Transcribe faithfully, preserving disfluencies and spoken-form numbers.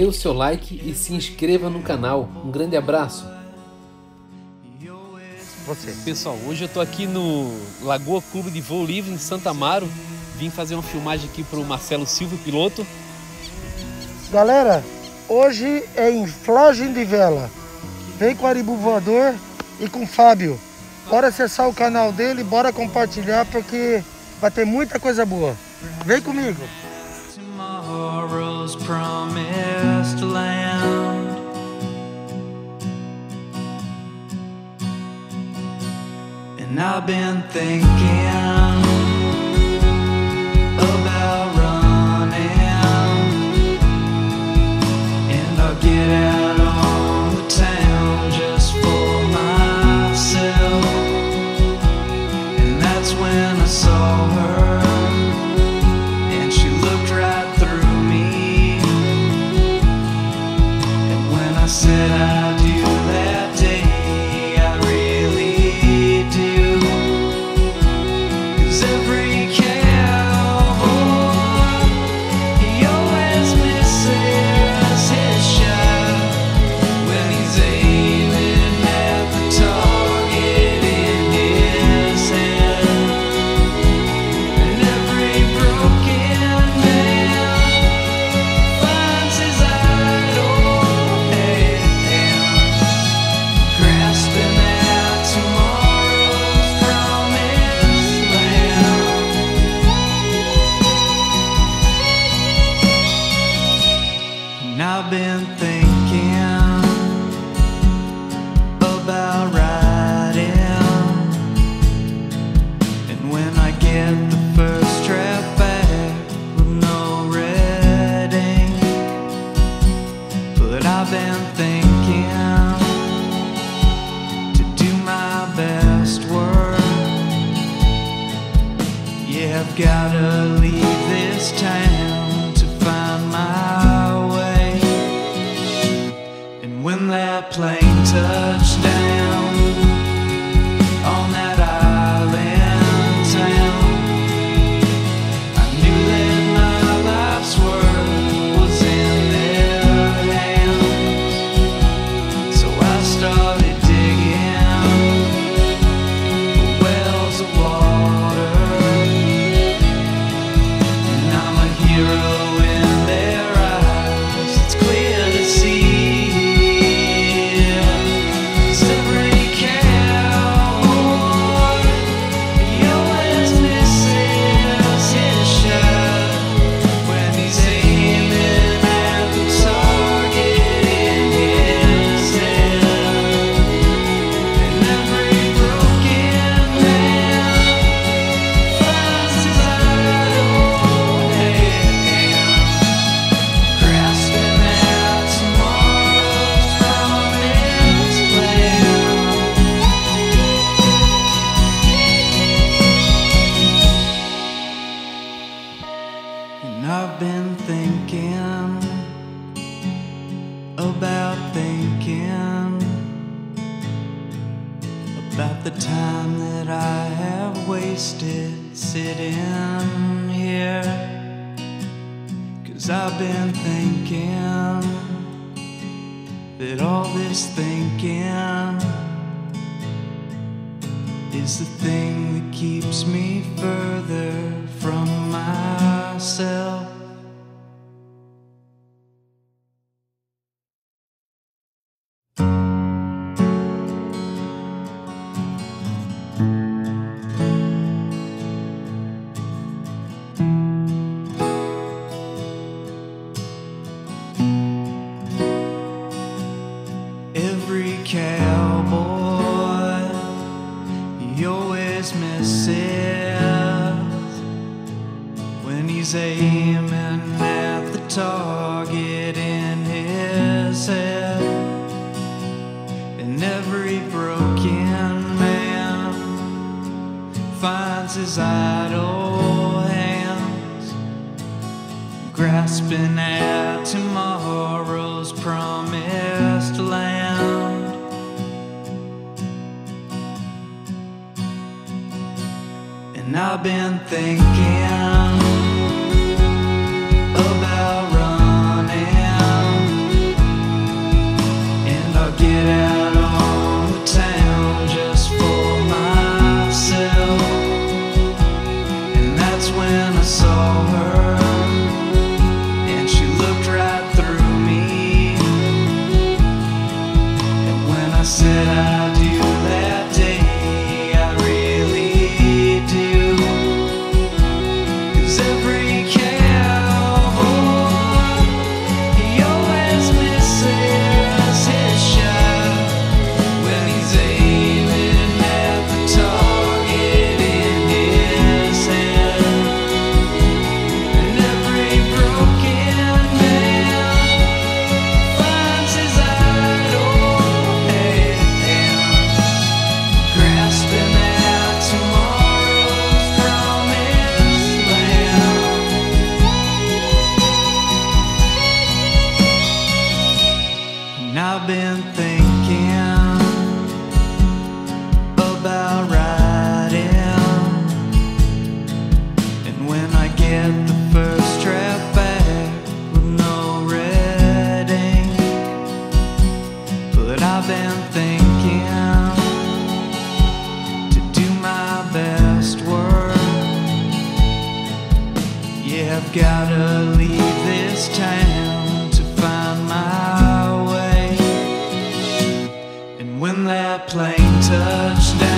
dê o seu like e se inscreva no canal. Um grande abraço. Você. Pessoal, hoje eu tô aqui no Lagoa Clube de Voo Livre, em Santa Amaro. Vim fazer uma filmagem aqui pro Marcelo Silva, piloto. Galera, hoje é em Flagem de Vela. Vem com o Aribu Voador e com o Fábio. Bora acessar o canal dele, bora compartilhar, porque vai ter muita coisa boa. Vem comigo. Tomorrow's promised land. And I've been thinking about running, and I'll get out on the town just for myself. And that's when I saw her, and she looked right through me. And when I said I do that day, I really do. 'Cause every cowboy, he always misses his shot when he's aiming at the target in his head. And every broken man finds his idol hands, grasping at tomorrow's promised land. And I've been thinking about riding, and when I get the first draft back with no red ink, but I've been thinking to do my best work. Yeah, I've gotta leave this town to find my way. And when that plane touched down on that island town, I knew that my life's work was in their hands. So I started digging for wells of water, and I'm a hero in their eyes. It's clear to see. 'Cause every cowboy, he always misses his shot when he's aiming at the target in his head. And every broken man finds his idol hands, grasping at tomorrow's promised land. And I've been thinking about thinking about the time that I have wasted sitting here. 'Cause I've been thinking that all this thinking is the thing that keeps me further from myself. Every cowboy, he always misses when he's aiming at the target in his head. And every broken man finds his idle hands, grasping at tomorrow's promised land. And I've been thinking about running, plane touched down.